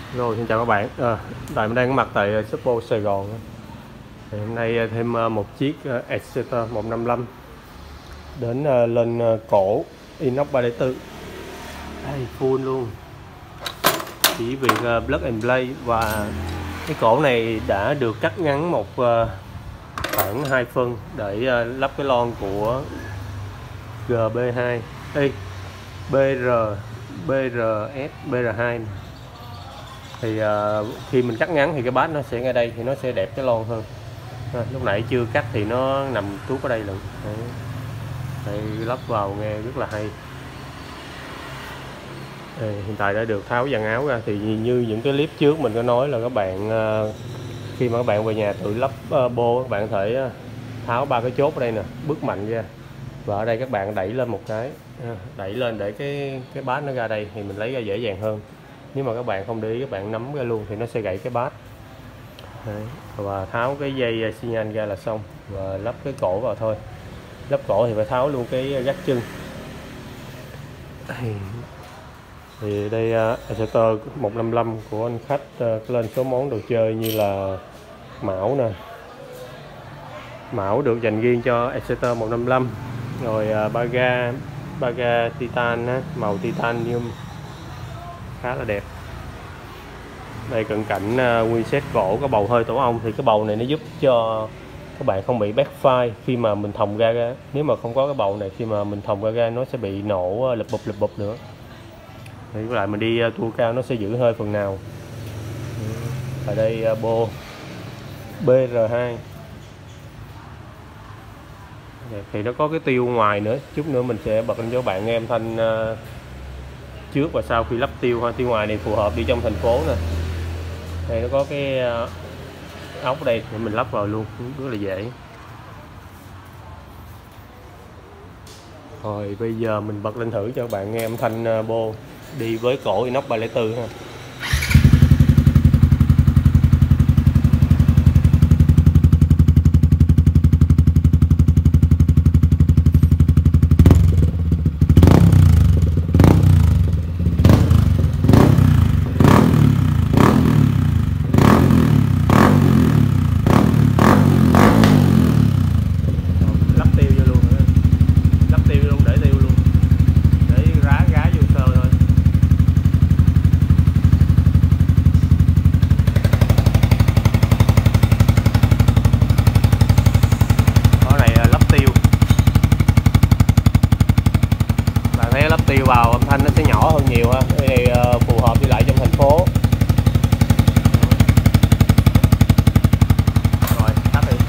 Rồi, xin chào các bạn. Tại mình đang có mặt tại Shoppo Sài Gòn. Thì hôm nay thêm một chiếc Exeter 155 đến lên cổ inox 304. Đây, full luôn. Chỉ việc plug and play, và cái cổ này đã được cắt ngắn một khoảng 2 phân để lắp cái lon của GB2 BR BRS BR2. Thì khi mình cắt ngắn thì cái bát nó sẽ ngay đây thì nó sẽ đẹp cái lon hơn. Lúc nãy chưa cắt thì nó nằm tuốt ở đây luôn. Đây, lắp vào nghe rất là hay. Hiện tại đã được tháo dàn áo ra. Thì như những cái clip trước mình có nói là các bạn khi mà các bạn về nhà tự lắp bô, các bạn có thể tháo 3 cái chốt ở đây nè, bứt mạnh ra, và ở đây các bạn đẩy lên một cái, đẩy lên để cái bát nó ra đây thì mình lấy ra dễ dàng hơn. Nếu mà các bạn không để ý, các bạn nắm ra luôn thì nó sẽ gãy cái bát. Đấy. Và tháo cái dây xi nhan ra là xong, và lắp cái cổ vào thôi. Lắp cổ thì phải tháo luôn cái gác chân. Thì đây Exeter 155 của anh khách lên số món đồ chơi như là mão nè. Mão được dành riêng cho Exeter 155. Rồi ba ga titan á, màu titanium khá là đẹp. Đây cận cảnh nguyên set cổ có bầu hơi tổ ong, thì cái bầu này nó giúp cho các bạn không bị backfire khi mà mình thòng ra. Nếu mà không có cái bầu này, khi mà mình thòng ra nó sẽ bị nổ lụp bụp nữa. Thì lại mình đi tour cao nó sẽ giữ hơi phần nào. Ở đây bô BR2 thì nó có cái tiêu ngoài nữa, chút nữa mình sẽ bật lên cho các bạn nghe âm thanh trước và sau khi lắp tiêu ha. Tiêu ngoài này phù hợp đi trong thành phố nè. Đây nó có cái ốc đây để mình lắp vào luôn, rất là dễ. Rồi bây giờ mình bật lên thử cho các bạn nghe âm thanh bô đi với cổ inox 304 ha. Lắp tiêu vào âm thanh nó sẽ nhỏ hơn nhiều ha. Cái này phù hợp với lại trong thành phố. Rồi tắt đi.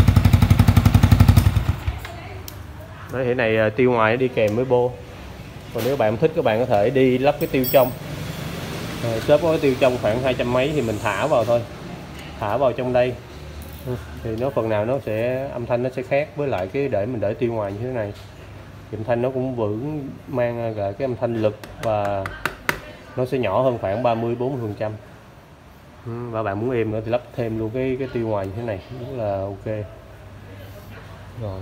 Đấy, cái này tiêu ngoài đi kèm với bô. Còn nếu bạn thích, các bạn có thể đi lắp cái tiêu trong. Shop có cái tiêu trong khoảng 200 mấy thì mình thả vào thôi. Thả vào trong đây thì nó phần nào nó sẽ âm thanh nó sẽ khác với lại cái để mình để tiêu ngoài như thế này. Âm thanh nó cũng vẫn mang lại cái âm thanh lực, và nó sẽ nhỏ hơn khoảng 30-40%. Và bạn muốn êm nữa thì lắp thêm luôn cái tiêu ngoài như thế này, rất là ok. Rồi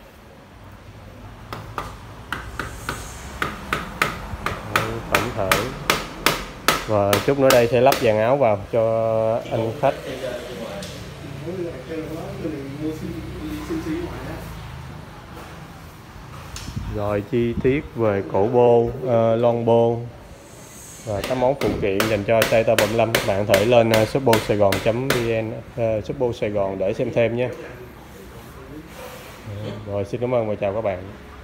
tổng thể, và chút nữa đây sẽ lắp dàn áo vào cho anh khách. Rồi chi tiết về cổ bô, lon bô và các món phụ kiện dành cho Exeter 155, các bạn có thể lên shopposaigon.vn, Shoppo Sài Gòn để xem thêm nhé. Rồi xin cảm ơn và chào các bạn.